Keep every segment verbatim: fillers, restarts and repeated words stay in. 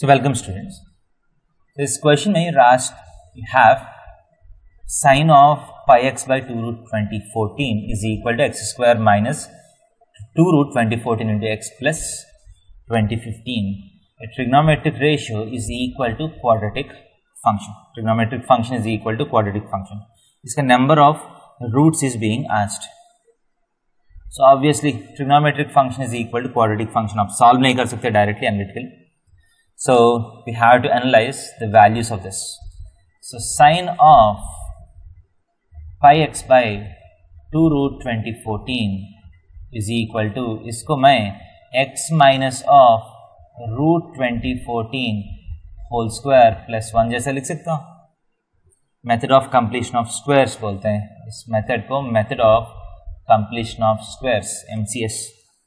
So welcome students. This question may asked, you have sine of pi x by two root twenty fourteen is equal to x square minus two root twenty fourteen into x plus twenty fifteen. A trigonometric ratio is equal to quadratic function. Trigonometric function is equal to quadratic function. इसका number of roots is being asked. So obviously trigonometric function is equal to quadratic function. आप solve नहीं कर सकते directly analytically. So we have to analyze the values of this. So sine of pi x by two root twenty fourteen is equal to, इसको मैं x minus of root twenty fourteen whole square plus one जैसा लिख सकता हूँ. Method of completion of squares बोलते हैं इस method को, method of completion of squares, M C S.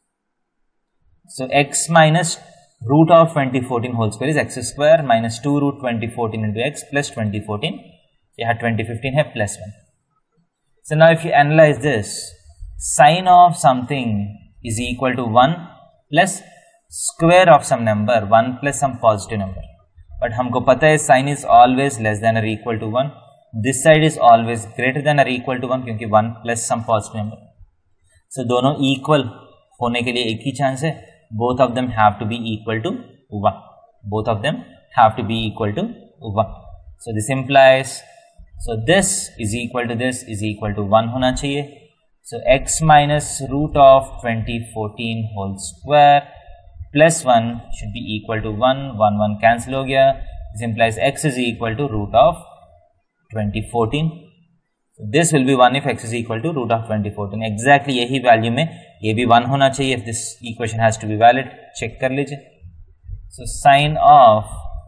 So x minus root of twenty fourteen whole square is x square minus two root twenty fourteen into x plus twenty fourteen. यहाँ twenty fifteen है plus one. So now if you analyze this, sine of something is equal to one plus square of some number, one plus some positive number. But हमको पता है sine is always less than or equal to one. This side is always greater than or equal to one क्योंकि one plus some positive number. So दोनों equal होने के लिए एक ही chance है. Both of them have to be equal to one. Both of them have to be equal to one. So this implies, so this is equal to this is equal to one होना चाहिए. So x minus root of twenty fourteen whole square plus one should be equal to one. one one cancel हो गया. This implies x is equal to root of twenty fourteen. So this will be one if x is equal to root of twenty fourteen. Exactly यही value में ये भी one होना चाहिए. If this equation has to be valid, check कर लीजिए. So sine of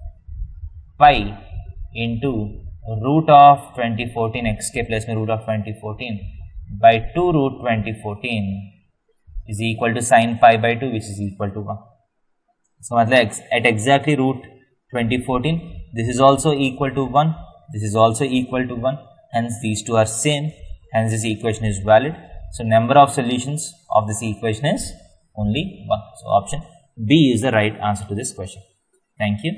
pi into root of twenty fourteen x के place में root of twenty fourteen by two root twenty fourteen is equal to sine pi by two, which is equal to one. So मतलब at exactly root twenty fourteen, this is also equal to one. This is also equal to one. Hence these two are same. Hence this equation is valid. So number of solutions of this equation is only one. So option B is the right answer to this question. Thank you.